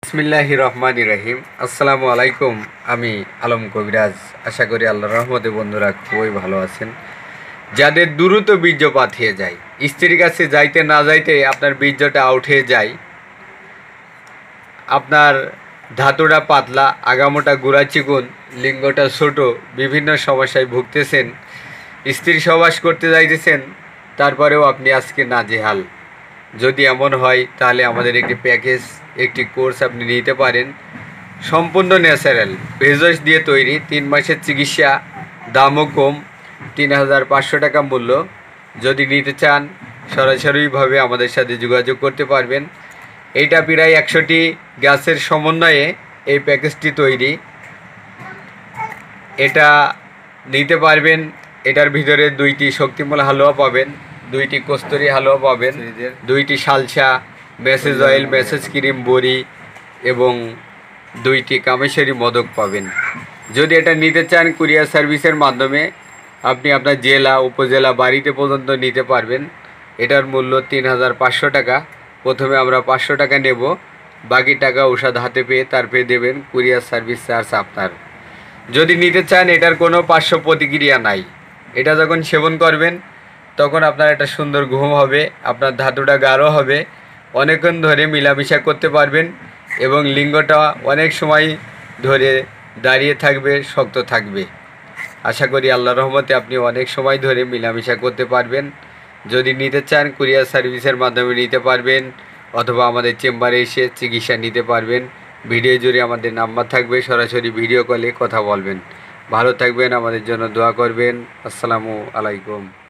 বিসমিল্লাহির রহমানির রহিম। আসসালামু আলাইকুম। আমি আলম কবিরাজ। আশা করি আল্লাহর রহমতে বন্ধুরা খুবই ভালো আছেন। যাদের দ্রুত বীর্যপাত হয়ে যায়, স্ত্রীর কাছে যাইতে না যাইতে আপনার বীর্যটা আউট হয়ে যায়, আপনার ধাতুটা পাতলা, আগামোটা গুড়া চিকুন, লিঙ্গটা ছোট, বিভিন্ন সমস্যায় ভুগতেছেন, স্ত্রী সহবাস করতে যাইতেছেন, তারপরেও আপনি আজকে নাজেহাল। যদি এমন হয় তাহলে আমাদের একটি প্যাকেজ, একটি কোর্স আপনি নিতে পারেন। সম্পূর্ণ ন্যাচারাল, ভেষজ দিয়ে তৈরি, 3 মাসের চিকিৎসা, দামও কম, 3500 টাকা মূল্য। যদি নিতে চান সরাসরিভাবে আমাদের সাথে যোগাযোগ করতে পারবেন। এইটা প্রায় 100টি গাছের সমন্বয়ে এই প্যাকেজটি তৈরি। এটা নিতে পারবেন। এটার ভিতরে 2টি শক্তিমূল হালুয়া পাবেন, 2টি কস্তুরি হালুয়া পাবেন, 2টি সালসা, মেসেজ অয়েল, মেসেজ ক্রিম, বড়ি এবং 2টি কামেশ্বরী মদক পাবেন। যদি এটা নিতে চান কুরিয়ার সার্ভিসের মাধ্যমে আপনি আপনার জেলা, উপজেলা, বাড়িতে পর্যন্ত নিতে পারবেন। এটার মূল্য 3500 টাকা। প্রথমে আমরা 500 টাকা নেব, বাকি টাকা ঔষধ হাতে পেয়ে তারপরে দেবেন। কুরিয়ার সার্ভিস চার্জ আপনার। যদি নিতে চান এটার কোনো পার্শ্ব প্রতিক্রিয়া নাই। এটা যখন সেবন করবেন তখন আপনার একটা সুন্দর ঘুম হবে, আপনার ধাতুটা গাঢ় হবে, অনেকক্ষণ ধরে মিলামিশা করতে পারবেন এবং লিঙ্গটা অনেক সময় ধরে দাঁড়িয়ে থাকবে, শক্ত থাকবে। আশা করি আল্লাহর রহমতে আপনি অনেক সময় ধরে মিলামিশা করতে পারবেন। যদি নিতে চান কুরিয়ার সার্ভিসের মাধ্যমে নিতে পারবেন, অথবা আমাদের চেম্বারে এসে চিকিৎসা নিতে পারবেন। ভিডিও জুড়ে আমাদের নাম্বার থাকবে, সরাসরি ভিডিও কলে কথা বলবেন। ভালো থাকবেন, আমাদের জন্য দোয়া করবেন। আসসালামু আলাইকুম।